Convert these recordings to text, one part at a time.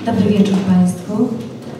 Dobry wieczór Państwu.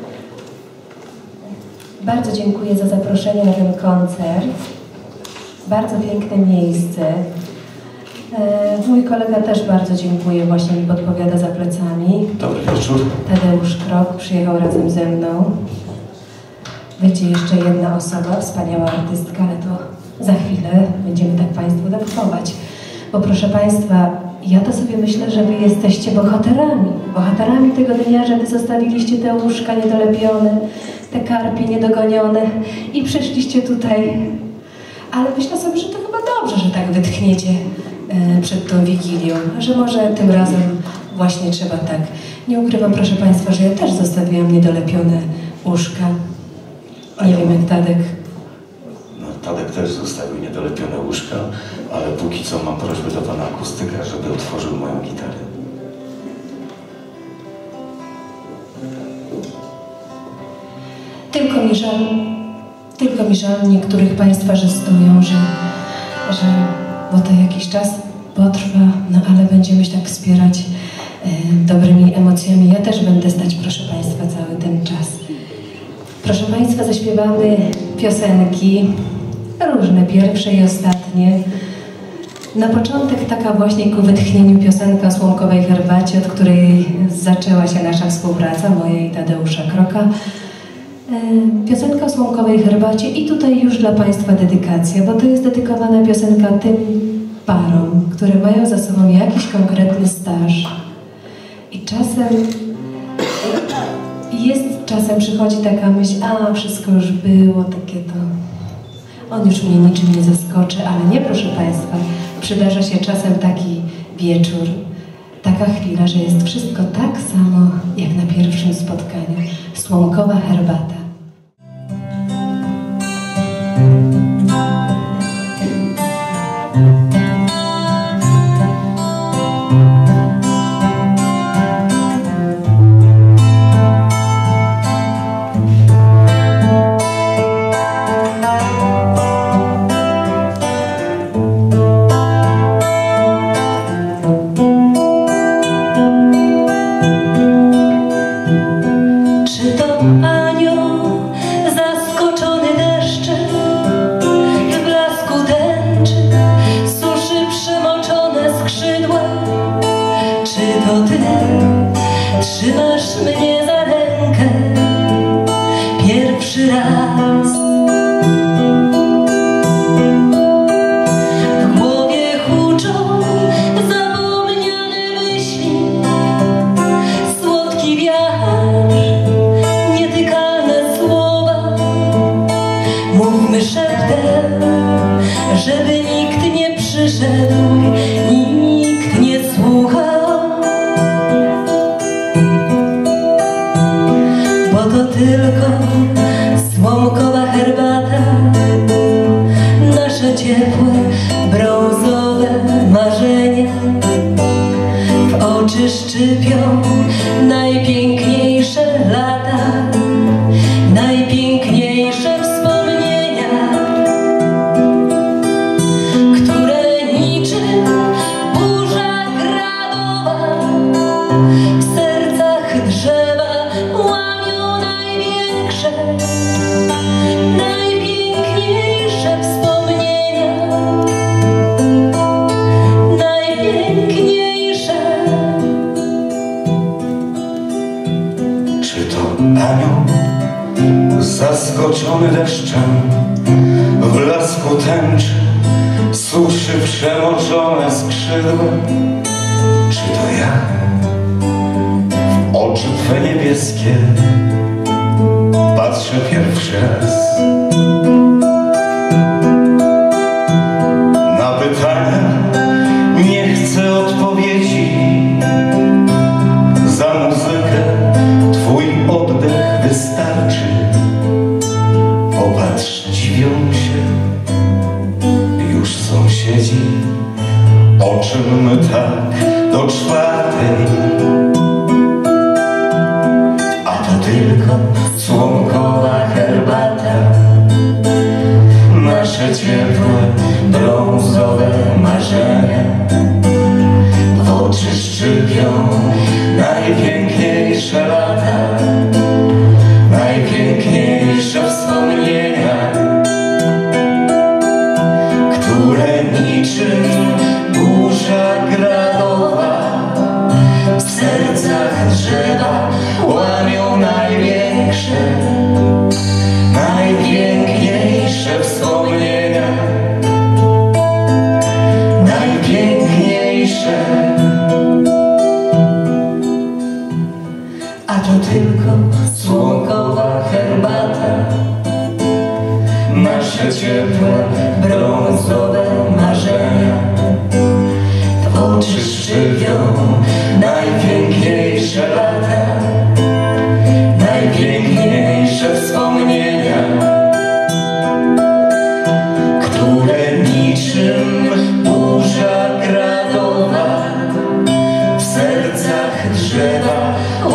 Bardzo dziękuję za zaproszenie na ten koncert. Bardzo piękne miejsce. Mój kolega też bardzo dziękuję, właśnie mi podpowiada za plecami. Dobry wieczór. Tadeusz Krok przyjechał razem ze mną. Będzie jeszcze jedna osoba, wspaniała artystka, ale to za chwilę będziemy tak Państwu dawkować. Bo proszę Państwa, ja to sobie myślę, że Wy jesteście bohaterami tego dnia, że Wy zostawiliście te łóżka niedolepione, te karpie niedogonione i przyszliście tutaj. Ale myślę sobie, że to chyba dobrze, że tak wytchniecie przed tą Wigilią, że może tym razem właśnie trzeba tak. Nie ukrywam, proszę Państwa, że ja też zostawiłam niedolepione łóżka. Nie wiem jak Tadek. No, Tadek też zostawił niedolepione łóżka, ale póki co mam prośbę do pana akustyka, żeby otworzył moją gitarę. Tylko mi żal niektórych Państwa, że stoją, że bo to jakiś czas potrwa, no ale będziemy się tak wspierać dobrymi emocjami. Ja też będę stać, proszę Państwa, cały ten czas. Proszę Państwa, zaśpiewamy piosenki, różne, pierwsze i ostatnie. Na początek taka właśnie ku wytchnieniu piosenka o słomkowej herbacie, od której zaczęła się nasza współpraca, moja i Tadeusza Kroka. Piosenka o słomkowej herbacie i tutaj już dla Państwa dedykacja, bo to jest dedykowana piosenka tym parom, które mają za sobą jakiś konkretny staż. I czasem przychodzi taka myśl, a wszystko już było, takie to, on już mnie niczym nie zaskoczy, ale nie, proszę Państwa, przydarza się czasem taki wieczór, taka chwila, że jest wszystko tak samo jak na pierwszym spotkaniu. Słomkowa herbata. Trzymasz mnie za rękę pierwszy raz. W głowie huczą zapomniane myśli, słodki wiatr, nietykalne słowa. Mówmy szeptem, żeby nikt nie przyszedł, nikt nie słuchał. To tylko słomkowa herbata, nasze ciepłe, brązowe marzenia. W oczy szczypią najpiękniejsze lata, najpiękniejsze wspomnienia, które niczym burza gradowa w sercach drzewa najpiękniejsze wspomnienia, najpiękniejsze. Czy to anioł zaskoczony deszczem, w blasku tęczy suszy przemoczone skrzydła? Czy to ja w oczy Twe niebieskie patrzę pierwszy raz? Na pytania nie chcę odpowiedzi, za muzykę Twój oddech wystarczy. Popatrz, dziwią się już sąsiedzi, o czym my tak do czwartej. A to tylko słomkowa herbata, nasze ciepłe, brązowe marzenia. W oczy szczypią najpiękniejsze najpiękniejsze lata, najpiękniejsze wspomnienia, które niczym burza gradowa w sercach drzewa łamią najpiękniejsze wspomnienia, najpiękniejsze. A to tylko słonkowa herbata, nasze ciepłe, brązowe marzenia. W oczy szczypią najpiękniejsze lata, najpiękniejsze wspomnienia, które niczym burza gradowa w sercach drzewa